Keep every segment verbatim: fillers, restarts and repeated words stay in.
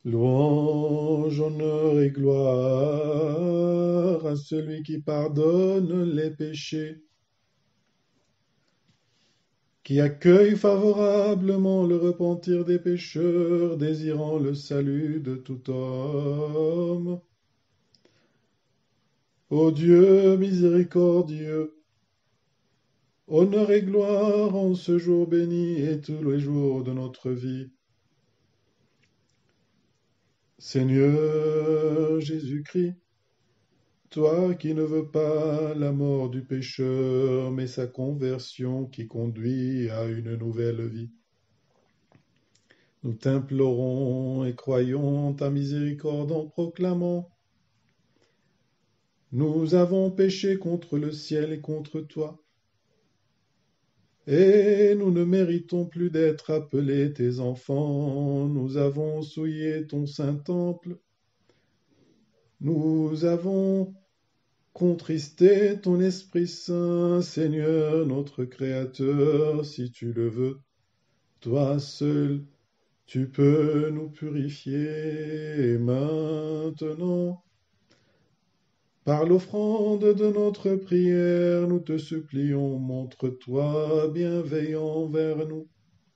Louange, honneur et gloire à celui qui pardonne les péchés, qui accueille favorablement le repentir des pécheurs, désirant le salut de tout homme. Ô Dieu miséricordieux, honneur et gloire en ce jour béni et tous les jours de notre vie. Seigneur Jésus-Christ, toi qui ne veux pas la mort du pécheur, mais sa conversion qui conduit à une nouvelle vie, nous t'implorons et croyons ta miséricorde en proclamant: nous avons péché contre le ciel et contre toi, et nous ne méritons plus d'être appelés tes enfants. Nous avons souillé ton saint temple, nous avons contristé ton Esprit Saint. Seigneur notre Créateur, si tu le veux, toi seul, tu peux nous purifier. Et maintenant, par l'offrande de notre prière, nous te supplions, montre-toi bienveillant vers nous.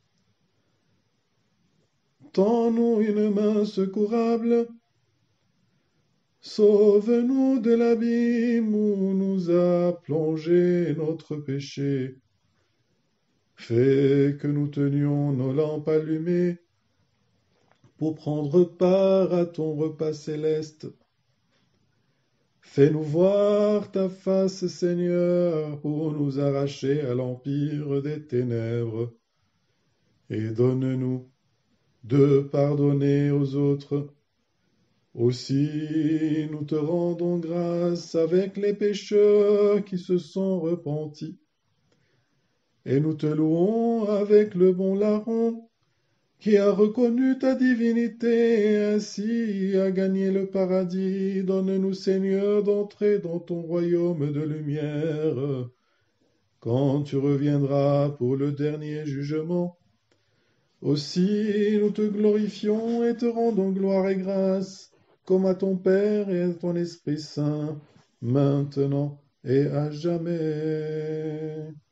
Tends-nous une main secourable, sauve-nous de l'abîme où nous a plongé notre péché. Fais que nous tenions nos lampes allumées pour prendre part à ton repas céleste. Fais-nous voir ta face, Seigneur, pour nous arracher à l'empire des ténèbres. Et donne-nous de pardonner aux autres. Aussi, nous te rendons grâce avec les pécheurs qui se sont repentis. Et nous te louons avec le bon larron qui a reconnu ta divinité et ainsi a gagné le paradis. Donne-nous, Seigneur, d'entrer dans ton royaume de lumière quand tu reviendras pour le dernier jugement. Aussi, nous te glorifions et te rendons gloire et grâce, comme à ton Père et à ton Esprit Saint, maintenant et à jamais.